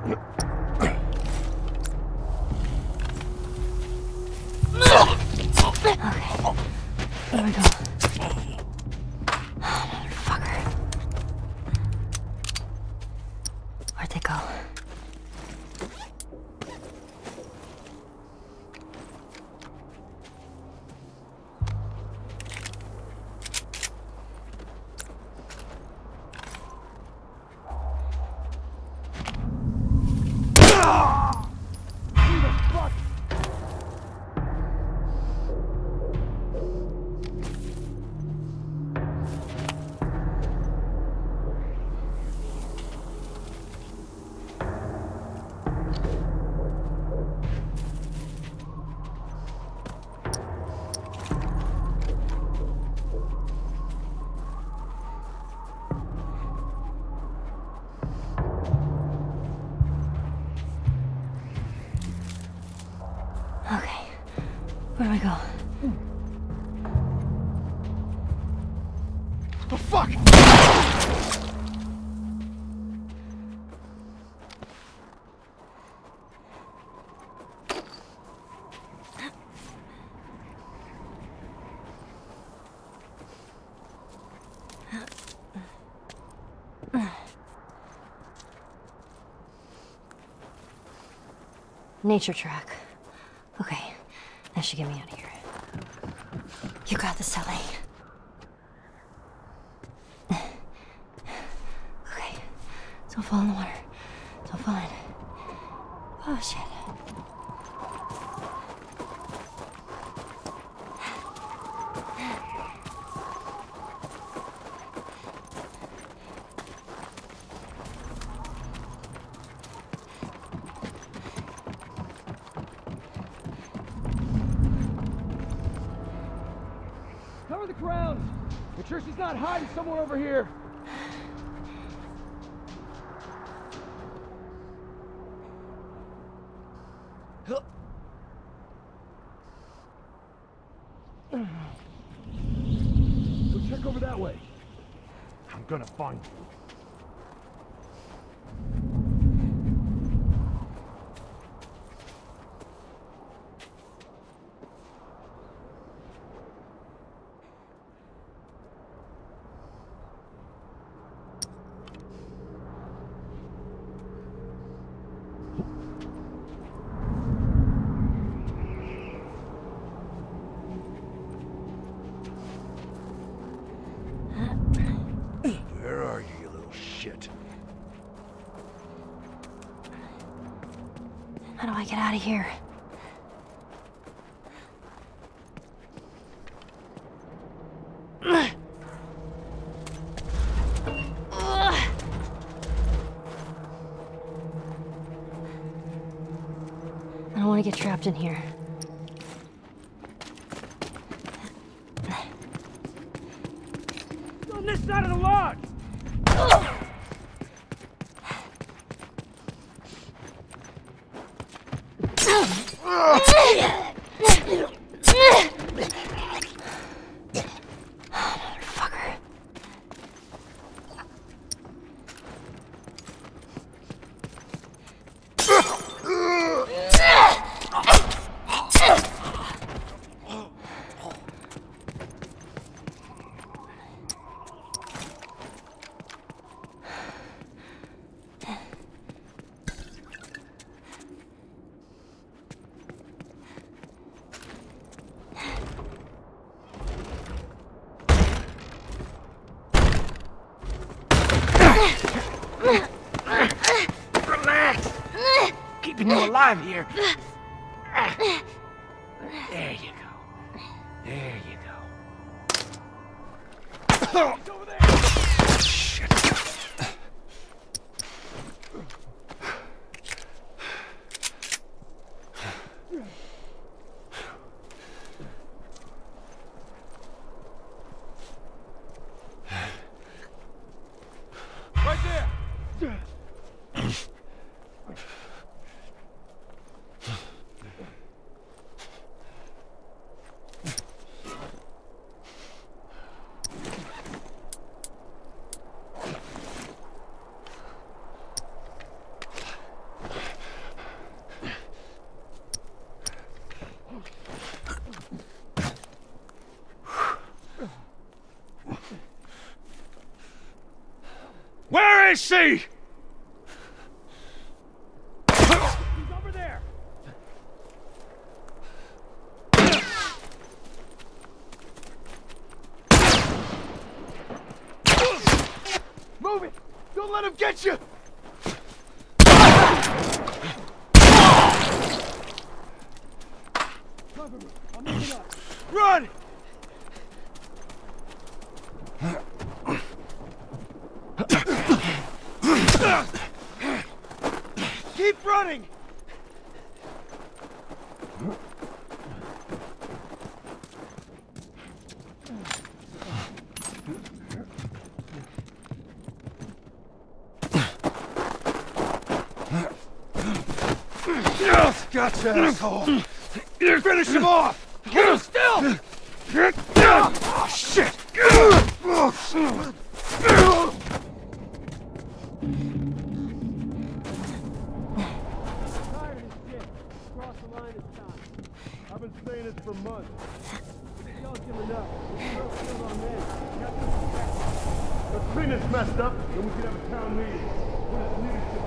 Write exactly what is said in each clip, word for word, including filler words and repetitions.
Here we go. Oh, motherfucker. Where'd they go? Okay, where do we go? The fuck? Nature track. Okay, that should get me out of here. You got this, Ellie. Okay, don't fall in the water. Don't fall in. Oh, shit. Cover the ground! Make sure she's not hiding somewhere over here. Go check over that way. I'm gonna find you. Where are you, you little shit? How do I get out of here? I don't want to get trapped in here. On this side of the lodge! Motherfucker. Relax! Keeping you alive here. There you go. There you go. It's over there! Shit. Right there! can't see! He's over there! Move it! Don't let him get you! Cover me. I'm moving up. Run! Keep running! Gotcha, asshole! Finish him off! Hold him still! Oh, shit! I've been saying this for months. Y'all giving up. Let's clean this messed up, then we can have a town meeting. When it's leadership.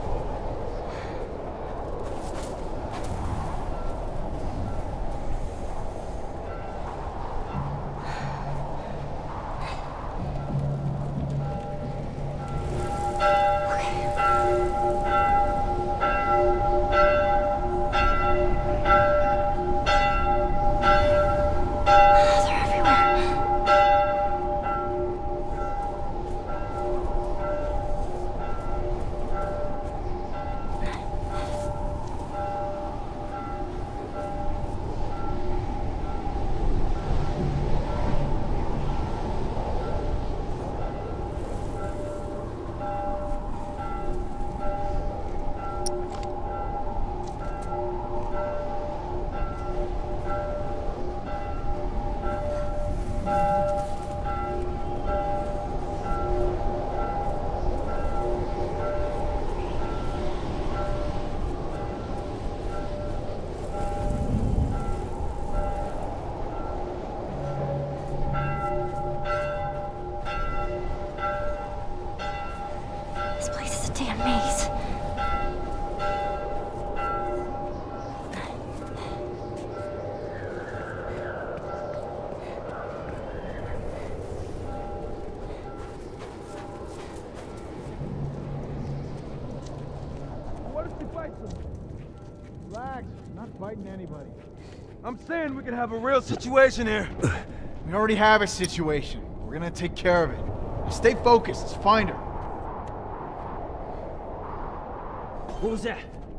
Damn maze. What if we fight them? Relax, not fighting anybody. I'm saying we could have a real situation here. We already have a situation. We're gonna take care of it. Stay focused. Let's find her. What was that?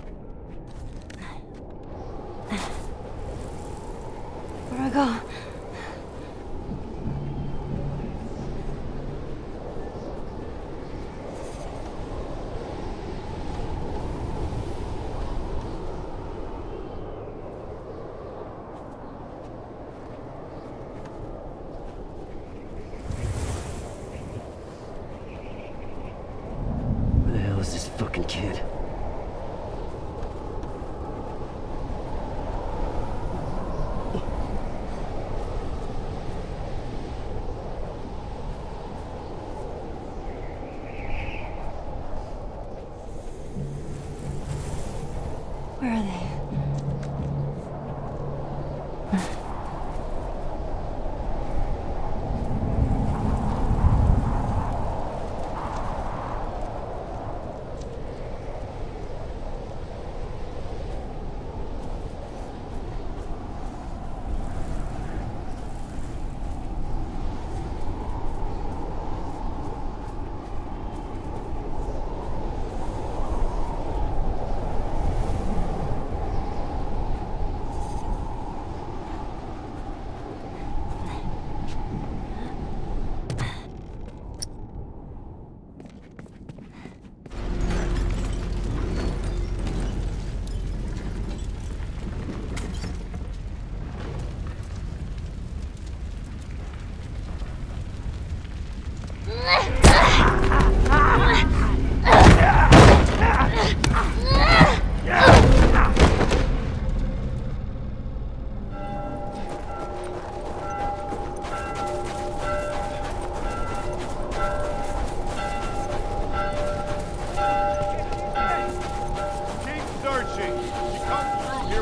Where do I go? Where the hell is this fucking kid? Where are they?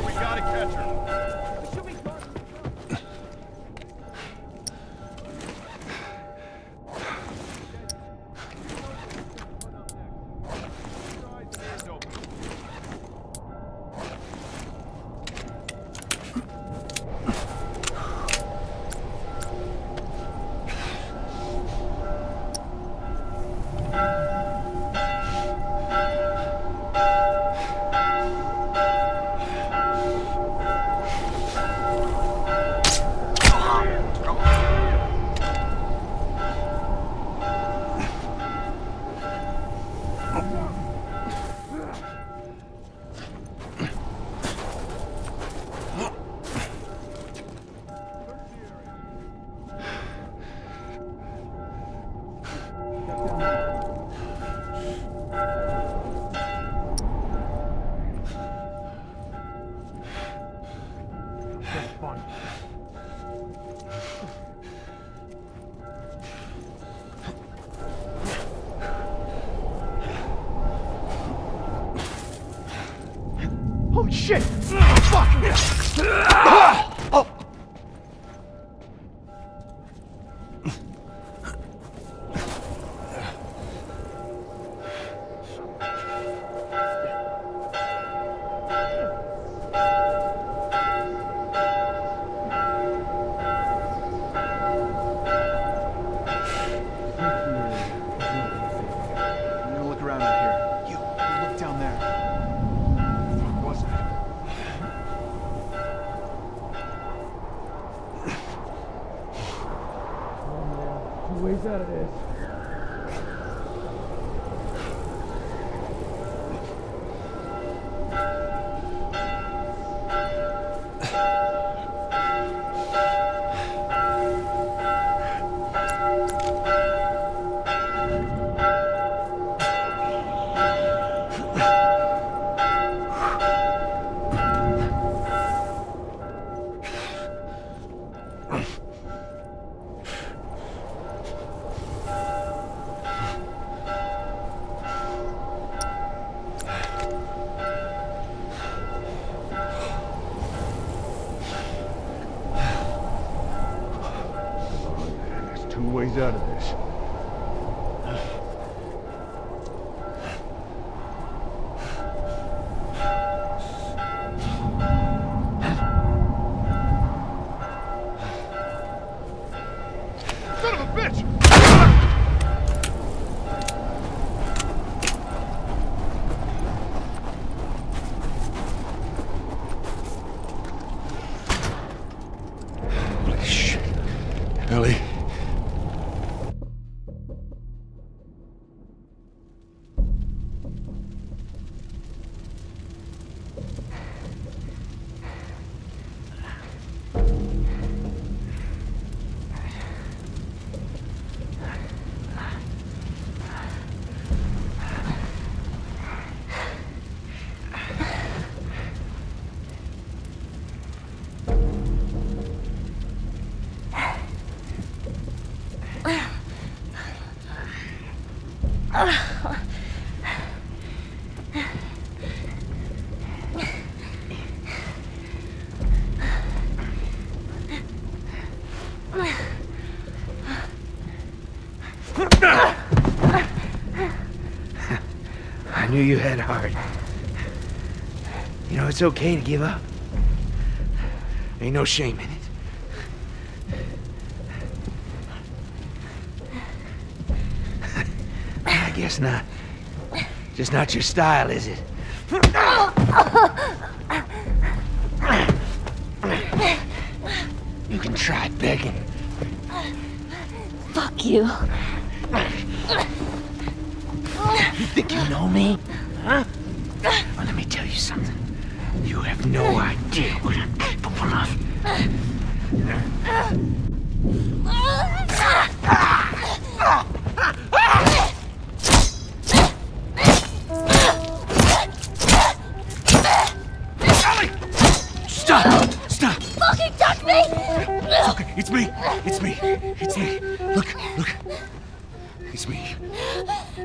We gotta catch her. Holy shit! Fuck! Oh! I'm gonna look around out here. You, look down there. What was that? Two ways out of this. Two ways out of this. Son of a bitch! Holy shit. Ellie. I knew you had heart. You know, it's okay to give up. Ain't no shame in it. I guess not. Just not your style, is it? You can try begging. Fuck you. You think you know me? Huh? Well, let me tell you something. You have no idea what I'm capable of. Ellie! Stop! Stop! Fucking touch me! It's okay. It's me. It's me. It's me. Look, look. It's me.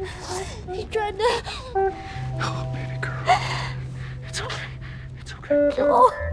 He tried to... Oh, baby girl. It's okay. It's okay. Oh.